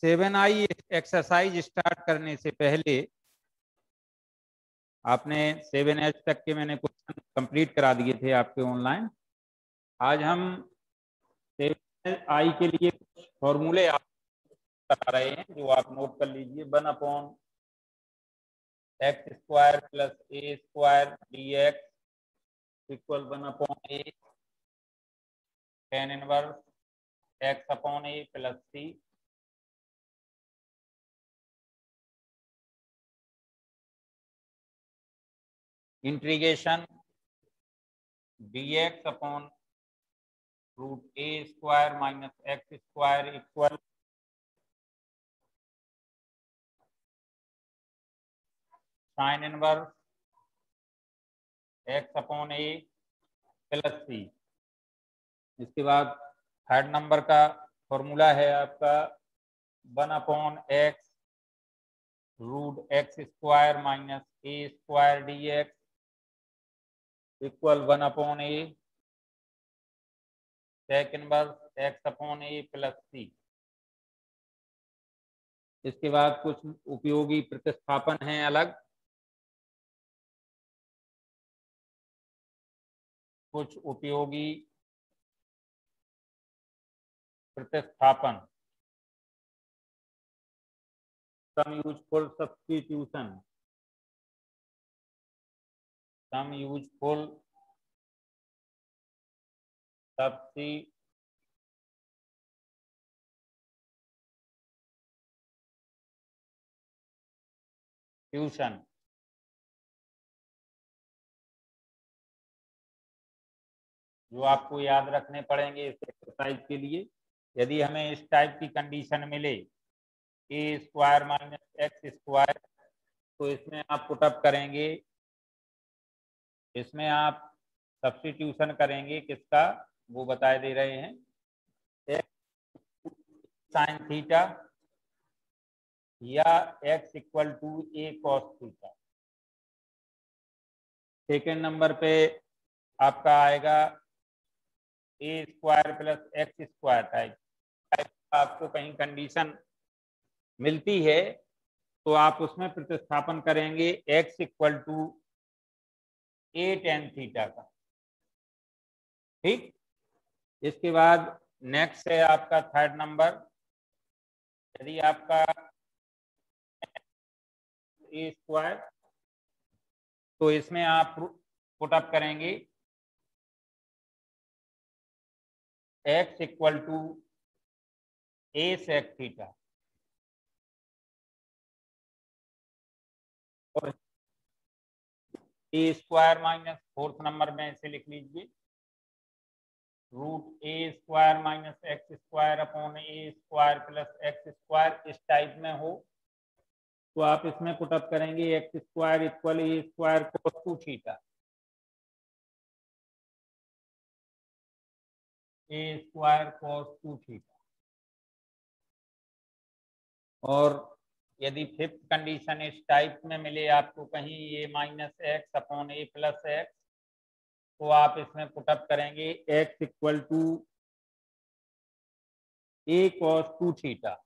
7i exercise start करने से पहले आपने 7h तक के मैंने क्वेश्चन कंप्लीट करा दिए थे आपके ऑनलाइन। आज हम 7i के लिए कुछ फॉर्मूले आप बता रहे हैं जो आप नोट कर लीजिए। 1/x² + a² dx equal 1/a tan inverse x/a + c integration dx/√a² - x² equal sin inverse x/a + c। इसके बाद थर्ड नंबर का फॉर्मूला है आपका 1/x √x² - a² dx equal 1/a sec inverse x/a + c। इसके बाद कुछ उपयोगी प्रतिस्थापन हैं अलग, कुछ उपयोगी प्रतिस्थापन। Some useful substitution, some useful substitution. जो आपको याद रखने पड़ेंगे इस एक्सरसाइज के लिए। यदि हमें इस टाइप की कंडीशन मिले a² - x², तो इसमें आप पुटअप करेंगे, इसमें आप सब्स्टिट्यूशन करेंगे किसका, वो बताए दे रहे हैं। x sin थीटा या x = a cos theta. Second number पे आपका आएगा a² + x² टाइप। आपको कहीं कंडीशन मिलती है तो आप उसमें प्रतिस्थापन करेंगे x = a tan थीटा का। ठीक। इसके बाद नेक्स्ट है आपका थर्ड नंबर। यदि आपका a² तो इसमें आप पुटअप करेंगे x = a sec थीटा। और a² - फोर्थ नंबर में इसे लिख लीजिए √a² - x² + x² इस टाइप में हो तो आप इसमें पुटअप करेंगे x² = a² cos 2 theta. a² cos 2 theta. और यदि फिफ्थ कंडीशन इस टाइप में मिले आपको कहीं a - x/a + x, तो आप इसमें पुटअप करेंगे x = a cos 2 थीटा।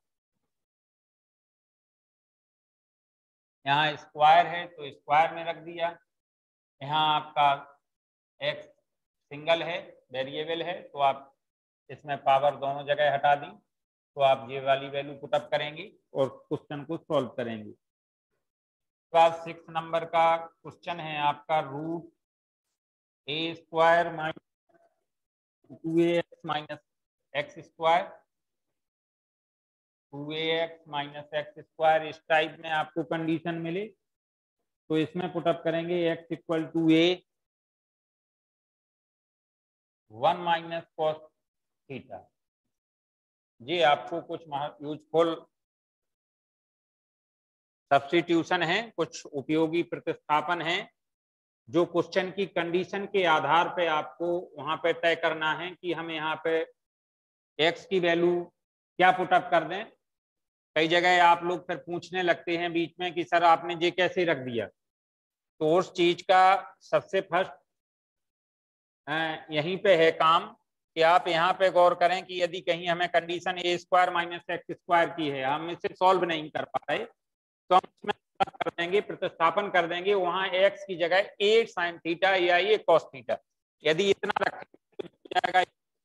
यहाँ स्क्वायर है तो स्क्वायर में रख दिया। यहाँ आपका x सिंगल है, वेरिएबल है, तो आप इसमें पावर दोनों जगह हटा दी तो आप ये वाली वैल्यू पुटअप करेंगे और क्वेश्चन को सॉल्व करेंगे। क्लास 6 नंबर का क्वेश्चन है आपका √a² - 2ax - x², 2ax - x² इस टाइप में आपको कंडीशन मिले तो इसमें पुटअप करेंगे x = a 1 - cos थीटा। ये आपको कुछ यूजफुल सब्स्टिट्यूशन है, कुछ उपयोगी प्रतिस्थापन है जो क्वेश्चन की कंडीशन के आधार पे आपको वहां पे तय करना है कि हम यहाँ पे x की वैल्यू क्या पुटअप कर दें। कई जगह आप लोग फिर पूछने लगते हैं बीच में कि सर आपने ये कैसे रख दिया, तो उस चीज का सबसे फर्स्ट यहीं पे है काम कि आप यहाँ पे गौर करें कि यदि कहीं हमें condition a square minus x square की है, हम इसे सॉल्व नहीं कर पा रहे, तो हम इसमें कर देंगे, प्रतिस्थापन कर देंगे, वहां एक्स की जगह ए साइन थीटा या ये कॉस थीटा, यदि इतना रखेंगे तो जाएगा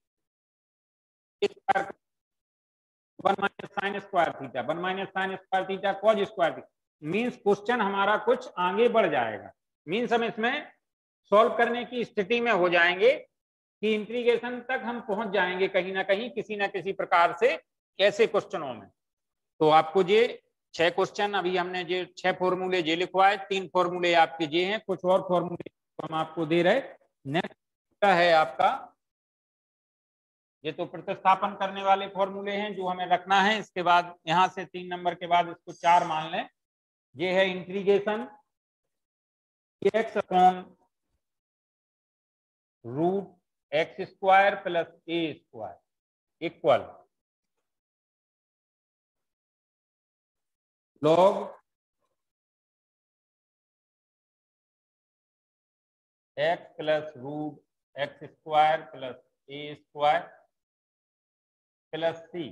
1 minus sine square theta, 1 minus sine square theta cos square theta. Means question हमारा कुछ आगे बढ़ जाएगा, मीन्स हम इसमें सॉल्व करने की स्थिति में हो जाएंगे कि इंटीग्रेशन तक हम पहुंच जाएंगे कहीं ना कहीं, किसी ना किसी प्रकार से ऐसे क्वेश्चनों में। तो आपको ये 6 क्वेश्चन अभी हमने जो 6 फॉर्मूले जे लिखवाए, 3 फॉर्मूले आपके जे हैं, कुछ और फॉर्मूले हम आपको दे रहे। नेक्स्ट है आपका, ये तो प्रतिस्थापन करने वाले फॉर्मूले हैं जो हमें रखना है। इसके बाद यहां से 3 नंबर के बाद इसको 4 मान लें, ये है integration x upon root x square plus a square equal log x plus root x square plus a square plus c.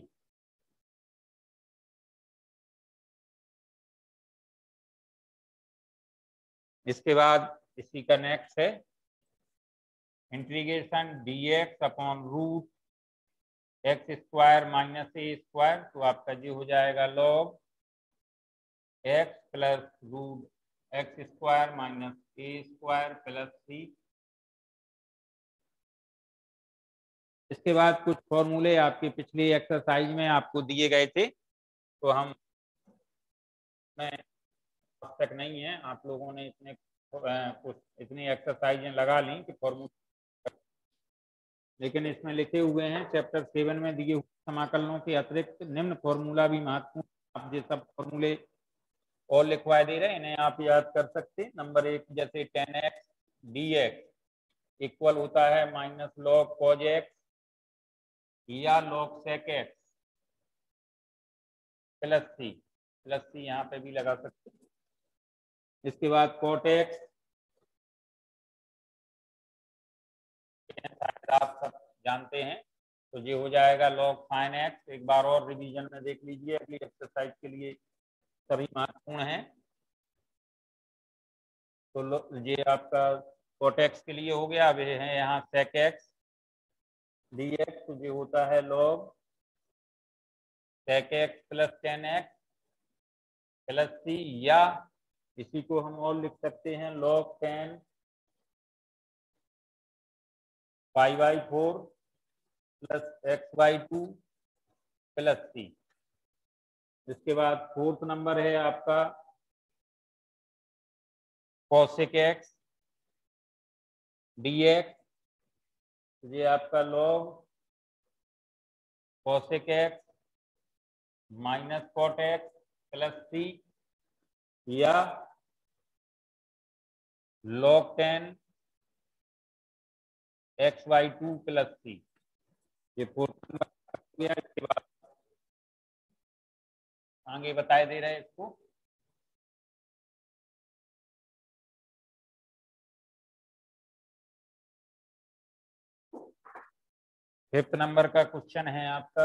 इसके बाद इसी का नेक्स्ट है integration d x upon root x square minus a square, तो आपका ये हो जाएगा log x plus root x square minus a square plus c. इसके बाद कुछ फॉर्मूले आपके पिछली एक्सरसाइज में आपको दिए गए थे, तो हम अब तक नहीं है, आप लोगों ने कुछ इतनी एक्सरसाइजें लगा ली कि फॉर्मूले, लेकिन इसमें लिखे हुए हैं चैप्टर 7 में दिए हुए समाकलनों के अतिरिक्त निम्न फॉर्मूला भी महत्वपूर्ण। आप ये सब फॉर्मूले और लिखवा दे रहे हैं, इन्हें आप याद कर सकते हैं। नंबर 1 जैसे 10x dx इक्वल होता है माइनस लॉग कॉज एक्स या log sec x plus c यहाँ पे भी लगा सकते हैं। इसके बाद कॉट एक्स, आप सब जानते हैं, तो ये हो जाएगा लॉग साइन एक्स। एक बार और रिवीजन में देख लीजिए, अगली एक्सरसाइज के लिए सभी महत्वपूर्ण हैं। तो ये आपका कॉट एक्स के लिए हो गया। अब ये है यहाँ सेक एक्स डी एक्स, तो ये होता है log sec x plus 10x plus c, या इसी को हम और लिख सकते हैं log 10 5/4 plus x/2 plus c. इसके बाद 4th नंबर है आपका cosec x dx, ये आपका log cosec x minus cot x plus c, या log 10 x/2 प्लस सी। ये 4th नंबर हो गया। इसके बाद आगे बताए दे रहे हैं इसको। फिफ्थ नंबर का क्वेश्चन है आपका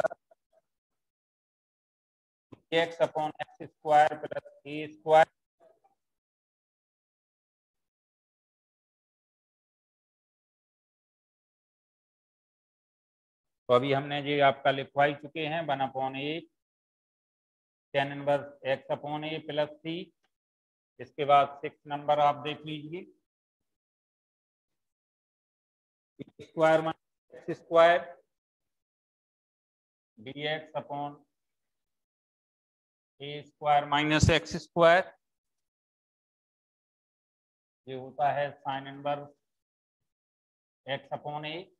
x upon x square plus a square, तो अभी हमने जो आपका लिखवाई चुके हैं 1/8 10 inverse x upon a plus c. इसके बाद 6 नंबर आप देख लीजिए, square minus x square d x upon a square minus x square, ये होता है साइन इनवर्स एक्स अपॉन ए।